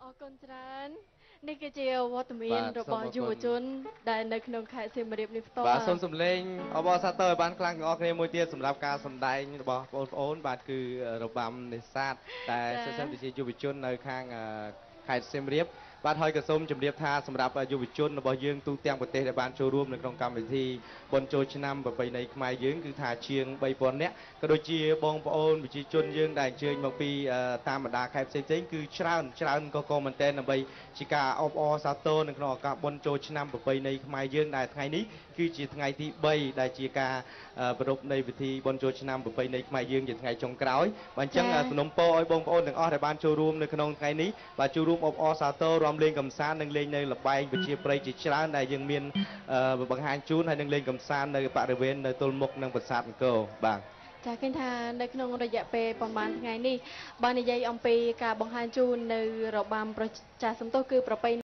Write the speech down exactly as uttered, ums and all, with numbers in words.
កូនច្រើននេះគឺជាវត្តមានរបស់យុវជនដែលនៅក្នុងខេត្តសៀមរាបនេះផ្ទាល់បាទសូមសម្លេងអបអរសាទរឲ្យបានខ្លាំងទាំងអស់គ្នាមួយទៀតសម្រាប់ការសម្ដែងរបស់បងប្អូនបាទគឺរបាំនេសាទតែសិស្សជាយុវជននៅខាងខេត្តសៀមរាបបាទហើយក៏សូមជម្រាបថាសម្រាប់យុវជនរបស់យើងទូទាំងប្រទេសដែលបានចូលរួមនៅក្នុងកម្មវិធីបុណ្យចូលឆ្នាំប្រពៃណីខ្មែរយើងគឺថាជាងបីពាន់នាក់ក៏ដូចជាបងប្អូនប្រជាជនយើងដែលអញ្ជើញមកពីតាមបណ្ដាខេត្តផ្សេងៗគឺច្រើនច្រើនក៏ក៏មែនទែនដើម្បីជាការអបអរសាទរនៅក្នុងឱកាសបុណ្យចូលឆ្នាំប្រពៃណីខ្មែរយើងដែលថ្ងៃនេះគឺជាថ្ងៃទីបីដែលជាការប្រារព្ធនៃពិធីបុណ្យចូលឆ្នាំប្រពៃណីខ្មែរយើងជាថ្ងៃចុងក្រោយបាទអញ្ចឹងសំណូមពរឲ្យបងប្អូនទាំងអស់ដែលបានចូលរួមនៅក្នុងថ្ងៃនេះបាទចូលរួមអបអរសាទររាំលេងកម្សាន្តនិងលេងនៅល្បែងប្រជាប្រិយជាច្រើនដែលយើងមានបង្ហាញជូនហើយនឹងលេងកម្សាន្តនៅបរិវេណនៅទល់មុខនឹងប្រាសាទអង្គរបាទចាឃើញថានៅក្នុងរយៈពេលប្រហែលថ្ងៃនេះបើនិយាយអំពីការបង្ហាញជូននៅរបាំប្រជាសំទោសគឺប្រពៃ